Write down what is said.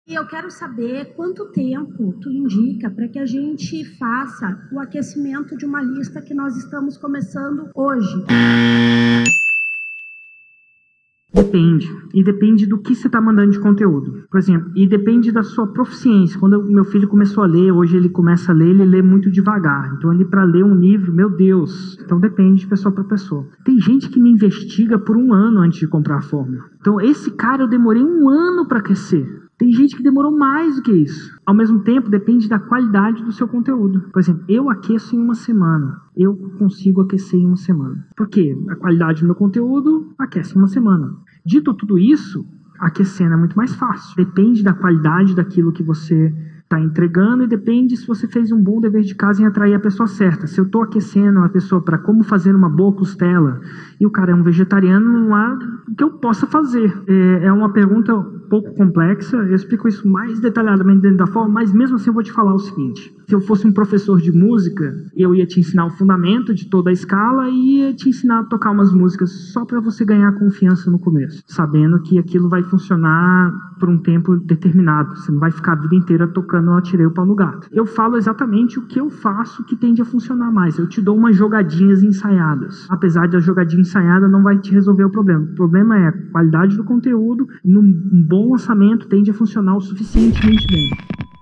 Eu quero saber quanto tempo tu indica para que a gente faça o aquecimento de uma lista que nós estamos começando hoje. Depende. E depende do que você está mandando de conteúdo. Por exemplo, e depende da sua proficiência. Quando meu filho começou a ler, hoje ele começa a ler, ele lê muito devagar. Então, ele para ler um livro, meu Deus. Então, depende de pessoa para pessoa. Tem gente que me investiga por 1 ano antes de comprar a fórmula. Então, esse cara eu demorei 1 ano para aquecer. Tem gente que demorou mais do que isso. Ao mesmo tempo, depende da qualidade do seu conteúdo. Por exemplo, eu aqueço em 1 semana. Eu consigo aquecer em 1 semana. Por quê? A qualidade do meu conteúdo aquece em 1 semana. Dito tudo isso, aquecendo é muito mais fácil. Depende da qualidade daquilo que você está entregando e depende se você fez um bom dever de casa em atrair a pessoa certa. Se eu estou aquecendo uma pessoa para como fazer uma boa costela e o cara é um vegetariano, não há o que eu possa fazer. É uma pergunta um pouco complexa, eu explico isso mais detalhadamente dentro da forma, mas mesmo assim eu vou te falar o seguinte. Se eu fosse um professor de música, eu ia te ensinar o fundamento de toda a escala e ia te ensinar a tocar umas músicas só para você ganhar confiança no começo, sabendo que aquilo vai funcionar por um tempo determinado. Você não vai ficar a vida inteira tocando "Eu tirei o pau no gato". Eu falo exatamente o que eu faço que tende a funcionar mais. Eu te dou umas jogadinhas ensaiadas. Apesar da jogadinha ensaiada não vai te resolver o problema. O problema é a qualidade do conteúdo. Num bom lançamento tende a funcionar o suficientemente bem.